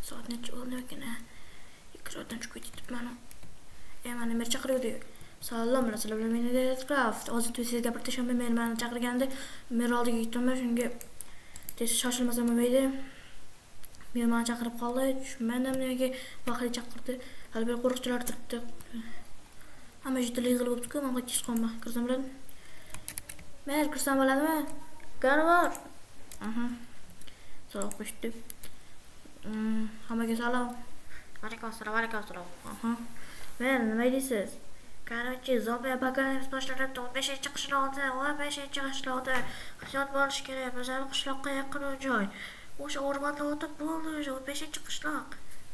soat necha bo'ldi ekan? 2 soatdan chiqib ketibman. Mana meni chaqirdi. Salom bilan meni Craft. Hozir sizga gapirishim meni chaqirganda men oldiga ketdim, shunga tez shoshilmasam bo'lmaydi. Meni chaqirib qoldi. Tushunmadim nega vaqtli chaqirdi. Hali bir qo'riqchilar turibdi. Hamma juda yig'ilib o'tdi-ku, men kech qolma. Kirsam bilan. Men kirsam bo'ladimi? Garvar. Salom qo'shdi. Hammaga salom. Alaykum assalom. Men nima deysiz? Короче, zombie apokalipsi boshlanibdi. 15-chi qishloqda, 15-chi qishloqda hijot bo'lish kerak. Bizning qishloqqa yaqin joy. O'sha o'rmonda o'tib bo'ldi, 15-chi qishloq.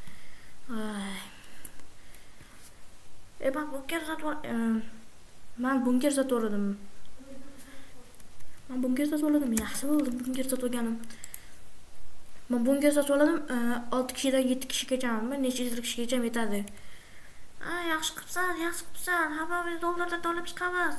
Ben bunker sotib oldim. Yaxshi bo'ldi, bunker sotib olganim. Men bunker sotib oldim, 6 kishidan 7 kishigacha, necha yuz kishigacha yetadi. Yaxshi qilibsan. Hammamiz dollarda olib chiqamiz.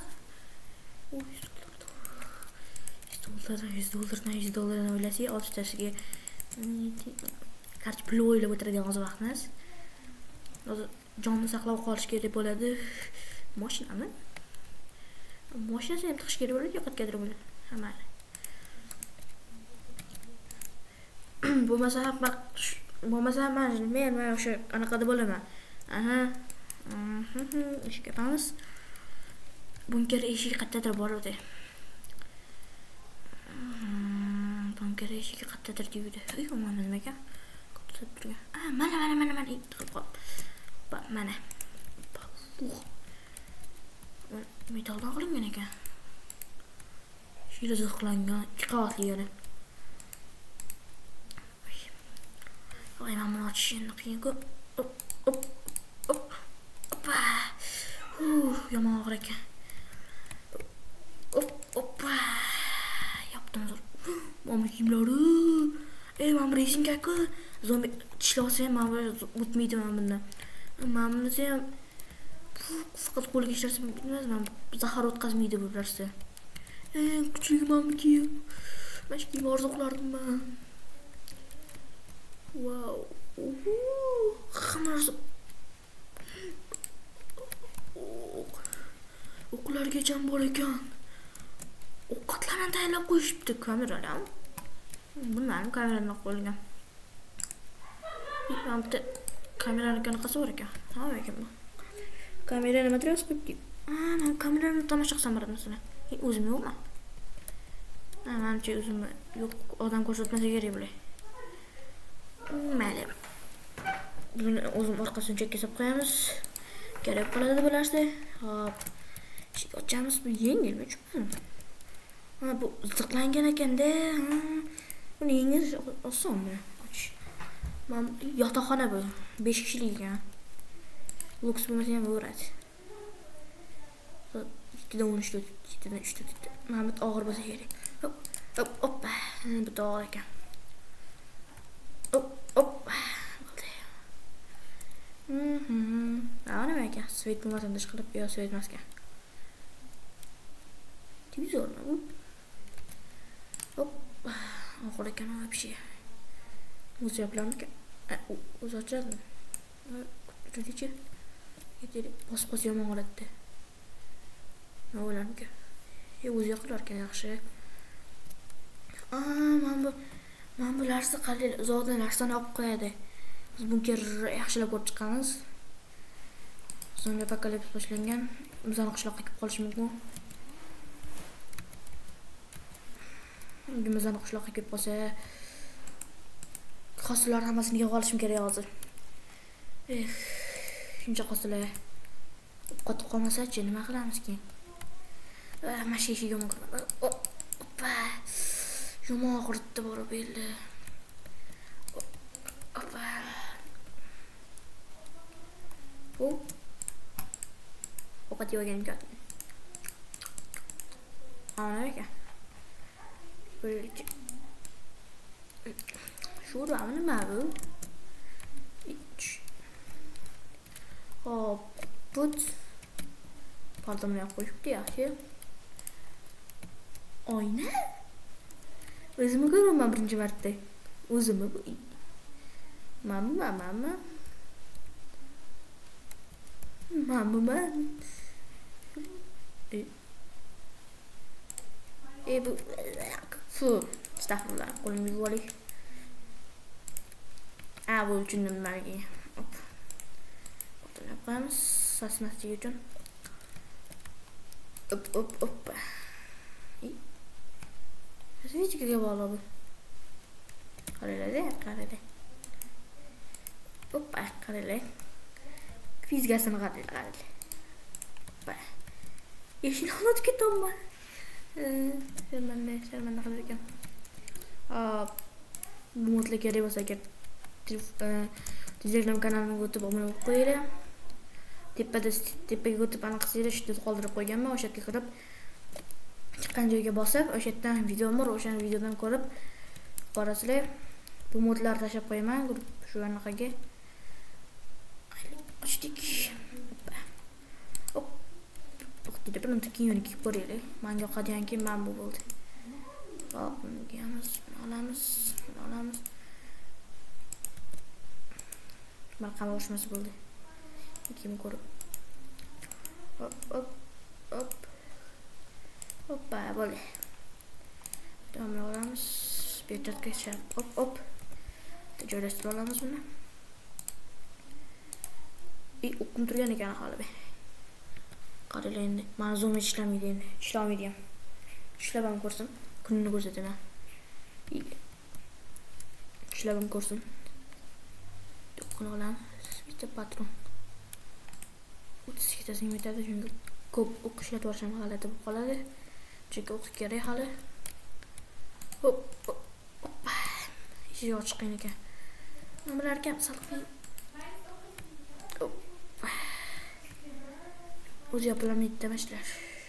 $100 o'ylasak, 6 tasiga qarchi pul o'ylab o'tiradigan hozir vaqtimiz. Hozir jonni saqlab qolish kerak bo'ladi. Mashinami? Mashinasi ham tiqish kerak bo'ladi, yo'qotgadir bo'ladi. Hamma. Bo'lmasa men o'sha anaqada bo'laman. Eshik yapamiz. Bunker eshigi qayerdadir bor edi. Bunker eshigi qayerdadir deydi. Mana nima ekan? Qo'tib turgan. Mana. Mana. Metaldan qilingan ekan. Shira zirhlangan, 2 qavatli yana. Voy, men buni ochishni qiyin-ku. Yomon og'ir ekan. Yaptım zor. Mama kimlari? Men rezinga-ku. Zombi tishlasa ham o'tmaydi bundan. Mamnisi ham faqat qo'lga ishlarsa bilmasman, zahar o'tkazmaydi bu narsa. Kuchli mamki. Mashki orzu qilardim men. Wow. Hamma o'qlargacha bor ekan. Ovqatlarni tayyorlab qo'yishibdi kameralar. Bilmadim, kameralarni qo'yilgan. Bitta kamerani qanaqasi bor ekan? Ha, ekan bu. Kamera nima deyapsiz qo'yibdi? Men kamerani tomosha qilsam bo'ladimi? O'zim yo'qmi? Menimcha o'zim yo'q, odam ko'rsatmasa kerak bo'lay. Mayli. Buni o'zim orqasini chekkasab qo'yamiz. Kerak bo'ladi bu narsa. Hop. Eshik ochamiz, bu yengilmi? Bu ziqlangan ekanda. Buni yengish osonmi? Men yotoqxona bu. 5 kishilik ekan. Luks bo'lmasa ham bo'lardi. 2dan 13, 2dan 3 tutdi. Mana bu og'ir bo'lsa kerak. Hoppa. Bu og'ir ekan. Nima ekan? Svet bo'lmasam dish qilib, yo svet emas ekan. Televizormi bu? Og'ir ekan вообще. O'zi yaplarmikan? O'zi ochadi. Turdichi? Yetib bos yomon holatda. Nima bo'larmikan? O'zi yoqilar ekan yaxshi. Men bu narsa qalil uzoqdan narsani olib qo'yadi. Biz bunker yaxshilab ko'rib chiqamiz. Zombi apokalipsi boshlangan. Bizani qishloqqa kelib qolish mumkin. Bizani qishloqqa kelib qolsa, hosillar hammasini yig'ib olishim kerak hozir. Shuncha hosillar qotib qolmasa-chi, nima qilamiz keyin? Mana shu eshik yomon. Oppa. Yomon og'ritdi borib beldi. Oppa. Ovqat yegan ekan. Ana ekan. Şurada nima bu? Hop, put. Pardonlar qo'yibdi yaxshi. Oyna? O'zimni ko'raman birinchi marta. O'zimni bu. Mama. Bu fu. Estağfurullah. Qo'limni yuvib olaylik. Bu uchun nimaga? Hop. Qo'ldan qo'yamiz. Sasmasligi uchun. Hop. Sesini bog'lab bu. Qaraylar. Hop, qaraylar. Fizgasini qaraylar. Hop. Yeşil olmadı ki tomba. Shermanni qilar ekan. Bu modga kerak bo'lsa agar Telegram kanalimga o'tib obuna bo'lib qo'yinglar. Tepaga o'tib aniqsizlar shuni qoldirib qo'yganman. O'sha yerga kirib chiqqan joyga bosib, o'sha yerdan video bor, o'sha videodan ko'rib borasizlar. Bu modlarni tashlab qo'yaman shu anaqaga. Ochdik. Hop. O'qitdi bilan keyin kiyib ko'raylik. Menga yoqadigan kiyim mana bu bo'ldi. Hop, kiyamiz, olamiz. Marqam o'shmasi bo'ldi. Kiyim ko'rib. Hop. Hoppa, bo'ldi. Davom olamiz. Betga hop. Joylashtirib olamiz buni. O'qib turgan ekan hali be. Qaraylar endi. Mana zoom ishlamaydi endi. Ishlamaydi ham. Ishlab ham ko'rsin. Kunini ko'rsataman. Ishlab ham ko'rsin. Do'qon olamiz. Bitta patron. 32 tasini yetadi, chunki ko'p o'qishga borishim g'alati bo'lib qoladi. Chunki o'qish kerak hali. Hop. Eshik ochiq ekan. Nimalar ekan salqin. O'zi yopilamaydi demashlar.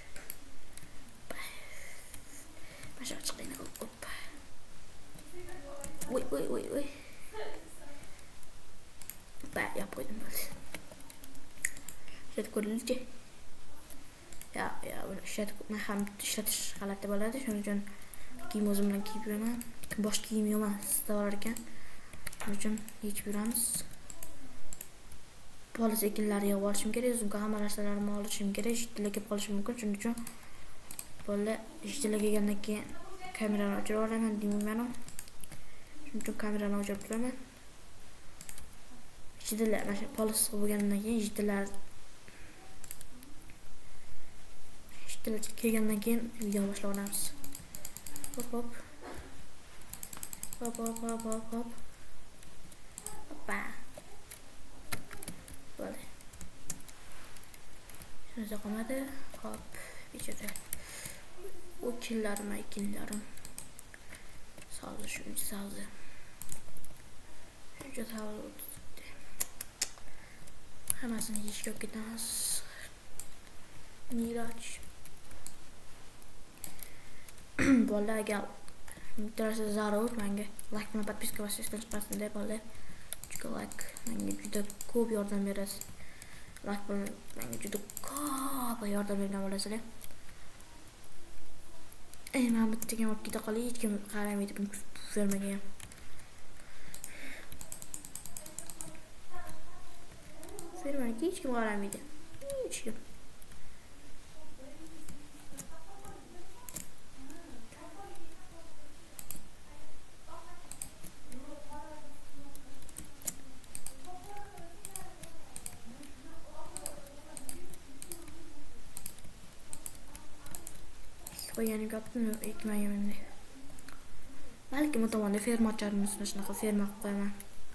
Masha chiqayna. Hop. Voy. Yap qo'ydim bo'ldi. Shet ko'rildi. Ya, buni men ham ishlatish g'alati bo'ladi. Shuning uchun kiyim o'zim bilan kiyib yuraman. Bosh kiyim emas, istavar ekan. Shuning uchun yechib yuramiz. Polis ekinlari yig'ib olishim kerak, zumka hamma narsalarimni olishim kerak, jiddilik kelib qolishi mumkin. Shuning uchun bo'ldi, jiddilik kelgandan keyin kamerani o'chirib olaman deyman. Shuning uchun kamerani o'chirib turaman. Jiddilar, mana polis bo'lgandan keyin jiddilar kelgandan keyin video boshlab olamiz. Hop. Hoppa. Bo'ldi. Shuni qolmadi. Hop, ichida. Ekinlarim. Sağlı şunu sağlı. Şunca sağlı. Hemen hiç yok gidemez. Miraç. Vallahi gel. Miktarı zarur bence. Like bana подписка var sizden çıkarsın diye vallahi. Çünkü like bence juda ko'p yordam berasiz. Like bana juda ko'p yordam bergan bo'lasizlar. Men bitta game olib keta qolay, hech kim qaramaydi buni vermagan. Vermagan, hech kim qaramaydi. Hech kim. Yani kaptım ekmeği yemindi. Belki muhtemelen ferma açarım üstüne şuna ferma koyamam.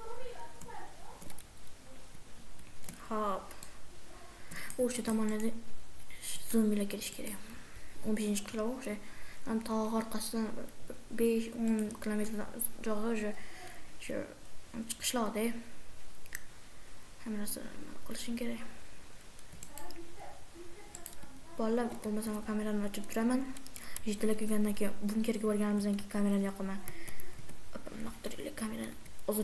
Hop. O şu tamamen zombiyle giriş gereği. 15. kilo şey. Ben ta arkasından 5-10 kilometre uzağa şu çıkışladı. Hemen nasıl kılışın gereği. Vallahi bo'lmasa kamerani ochib turaman. Jiddilik kelgandan keyin bunkerga borganimizdan keyin kamerani yoqaman. Naqtirlik kamerani o'zib.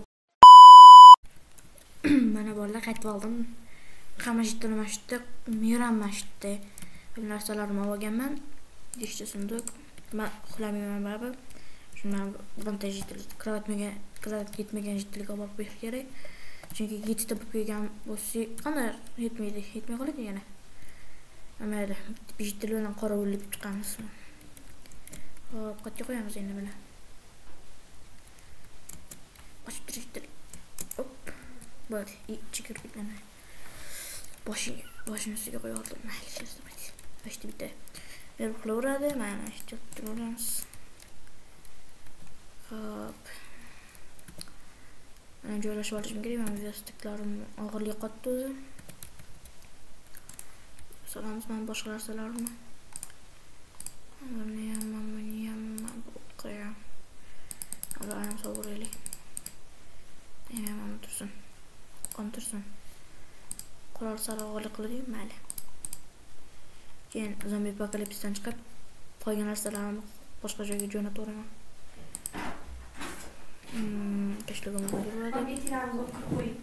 Mana bolalar qaytib oldim. Qamashtirmashdi, meramashdi. Bu narsalarni olganman. Dishchi sunduq. Men uxlamayman baribir. Shundan bironta jiddiy kravat yetmagan jiddiylik olib berish kerak. Chunki yettita bo'lib kelgan bo'lsa, qana yetmay qoladi yana. Mayli, jiddiylik bilan qorovulib chiqamiz. Hop, qatga qo'yamiz endi buni. Ochib turishdi. Hop. Bo'ldi, chikirib ketmadi. Boshini ustiga qo'yib oldim. Mayli, shunday. Ishni bitta. Berib qilaveradi, mana ishni turamiz. Hop. Mana joylashib olishim kerak, men videostiklarim og'irlik qotdi o'zi. Solamiz mana boshqa narsalarni. Buni ham qo'yam. Albatta so'raylik. Mana tursin. Qontirsin. Qurol sal og'irlik qiladi, mayli. Keyin zombi apokalipsdan chiqib, qolgan narsalarni boshqa joyga jo'nataveraman. Tashlagim bo'ladi.